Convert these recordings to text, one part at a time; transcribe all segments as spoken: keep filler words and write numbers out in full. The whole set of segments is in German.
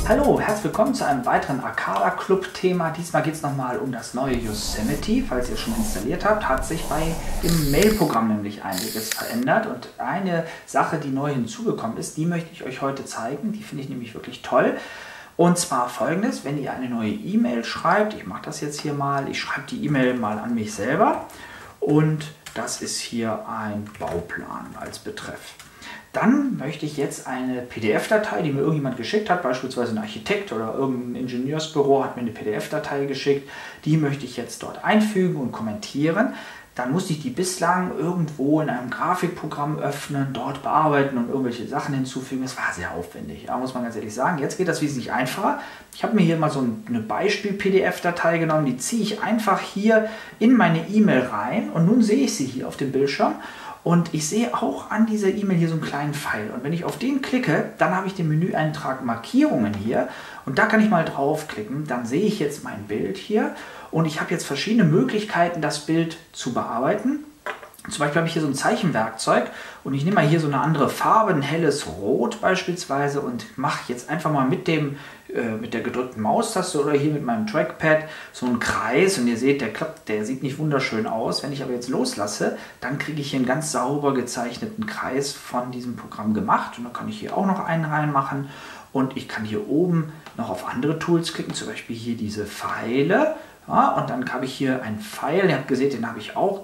Hallo, herzlich willkommen zu einem weiteren Arcada Club Thema. Diesmal geht es nochmal um das neue Yosemite. Falls ihr es schon installiert habt, hat sich bei dem Mail-Programm nämlich einiges verändert. Und eine Sache, die neu hinzugekommen ist, die möchte ich euch heute zeigen. Die finde ich nämlich wirklich toll. Und zwar folgendes: Wenn ihr eine neue E-Mail schreibt, ich mache das jetzt hier mal, ich schreibe die E-Mail mal an mich selber. Und das ist hier ein Bauplan als Betreff. Dann möchte ich jetzt eine P D F-Datei, die mir irgendjemand geschickt hat, beispielsweise ein Architekt oder irgendein Ingenieursbüro hat mir eine P D F-Datei geschickt, die möchte ich jetzt dort einfügen und kommentieren. Dann musste ich die bislang irgendwo in einem Grafikprogramm öffnen, dort bearbeiten und irgendwelche Sachen hinzufügen. Das war sehr aufwendig, ja, muss man ganz ehrlich sagen. Jetzt geht das wesentlich einfacher. Ich habe mir hier mal so eine Beispiel-P D F-Datei genommen, die ziehe ich einfach hier in meine E-Mail rein und nun sehe ich sie hier auf dem Bildschirm. Und ich sehe auch an dieser E-Mail hier so einen kleinen Pfeil. Und wenn ich auf den klicke, dann habe ich den Menüeintrag Markierungen hier. Und da kann ich mal draufklicken. Dann sehe ich jetzt mein Bild hier. Und ich habe jetzt verschiedene Möglichkeiten, das Bild zu bearbeiten. Zum Beispiel habe ich hier so ein Zeichenwerkzeug. Und ich nehme mal hier so eine andere Farbe, ein helles Rot beispielsweise. Und mache jetzt einfach mal mit dem mit der gedrückten Maustaste oder hier mit meinem Trackpad so einen Kreis, und ihr seht, der klappt, der sieht nicht wunderschön aus. Wenn ich aber jetzt loslasse, dann kriege ich hier einen ganz sauber gezeichneten Kreis von diesem Programm gemacht, und dann kann ich hier auch noch einen reinmachen und ich kann hier oben noch auf andere Tools klicken, zum Beispiel hier diese Pfeile. Ja, und dann habe ich hier einen Pfeil, ihr habt gesehen, den habe ich auch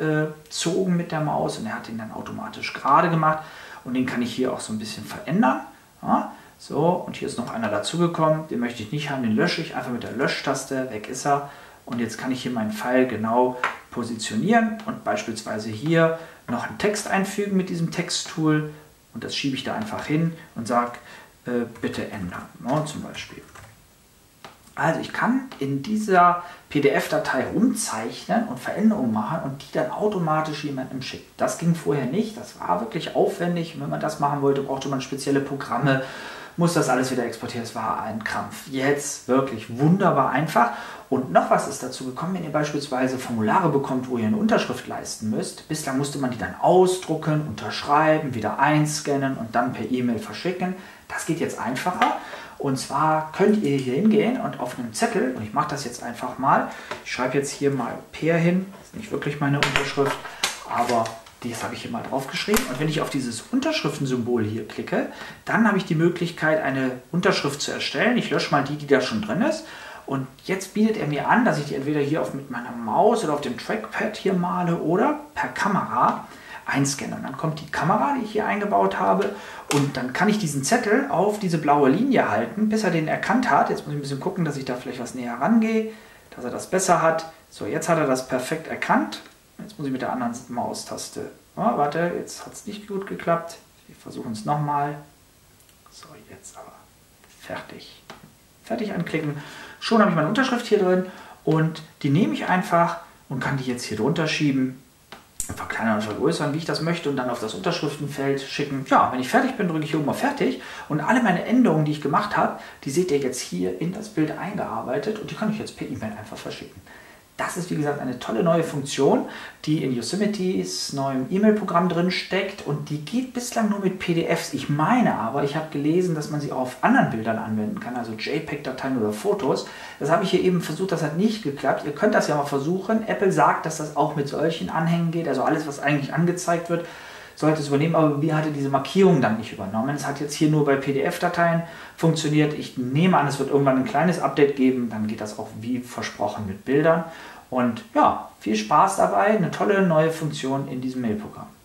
gezogen mit der Maus und er hat ihn dann automatisch gerade gemacht, und den kann ich hier auch so ein bisschen verändern. Ja. So, und hier ist noch einer dazugekommen, den möchte ich nicht haben, den lösche ich einfach mit der Löschtaste, weg ist er. Und jetzt kann ich hier meinen Pfeil genau positionieren und beispielsweise hier noch einen Text einfügen mit diesem Texttool, und das schiebe ich da einfach hin und sage, äh, bitte ändern, no, zum Beispiel. Also ich kann in dieser P D F-Datei rumzeichnen und Veränderungen machen und die dann automatisch jemandem schicken. Das ging vorher nicht, das war wirklich aufwendig. Und wenn man das machen wollte, brauchte man spezielle Programme, muss das alles wieder exportieren. Es war ein Krampf. Jetzt wirklich wunderbar einfach. Und noch was ist dazu gekommen, wenn ihr beispielsweise Formulare bekommt, wo ihr eine Unterschrift leisten müsst. Bislang musste man die dann ausdrucken, unterschreiben, wieder einscannen und dann per E-Mail verschicken. Das geht jetzt einfacher. Und zwar könnt ihr hier hingehen und auf einem Zettel, und ich mache das jetzt einfach mal, ich schreibe jetzt hier mal Peer hin, das ist nicht wirklich meine Unterschrift, aber das habe ich hier mal draufgeschrieben. Und wenn ich auf dieses Unterschriftensymbol hier klicke, dann habe ich die Möglichkeit, eine Unterschrift zu erstellen. Ich lösche mal die, die da schon drin ist. Und jetzt bietet er mir an, dass ich die entweder hier auf, mit meiner Maus oder auf dem Trackpad hier male oder per Kamera einscanne. Und dann kommt die Kamera, die ich hier eingebaut habe, und dann kann ich diesen Zettel auf diese blaue Linie halten, bis er den erkannt hat. Jetzt muss ich ein bisschen gucken, dass ich da vielleicht was näher rangehe, dass er das besser hat. So, jetzt hat er das perfekt erkannt. Jetzt muss ich mit der anderen Maustaste. Oh, warte, jetzt hat es nicht gut geklappt. Wir versuchen es nochmal. So, jetzt aber fertig. Fertig anklicken. Schon habe ich meine Unterschrift hier drin, und die nehme ich einfach und kann die jetzt hier drunter schieben, verkleinern und vergrößern, wie ich das möchte, und dann auf das Unterschriftenfeld schicken. Ja, wenn ich fertig bin, drücke ich hier oben auf Fertig, und alle meine Änderungen, die ich gemacht habe, die seht ihr jetzt hier in das Bild eingearbeitet, und die kann ich jetzt per E-Mail einfach verschicken. Das ist, wie gesagt, eine tolle neue Funktion, die in Yosemites neuem E-Mail-Programm drin steckt, und die geht bislang nur mit P D Fs. Ich meine aber, ich habe gelesen, dass man sie auch auf anderen Bildern anwenden kann, also JPEG-Dateien oder Fotos. Das habe ich hier eben versucht, das hat nicht geklappt. Ihr könnt das ja mal versuchen. Apple sagt, dass das auch mit solchen Anhängen geht, also alles, was eigentlich angezeigt wird, sollte es übernehmen, aber mir hatte diese Markierung dann nicht übernommen. Es hat jetzt hier nur bei P D F-Dateien funktioniert. Ich nehme an, es wird irgendwann ein kleines Update geben, dann geht das auch wie versprochen mit Bildern. Und ja, viel Spaß dabei, eine tolle neue Funktion in diesem Mail-Programm.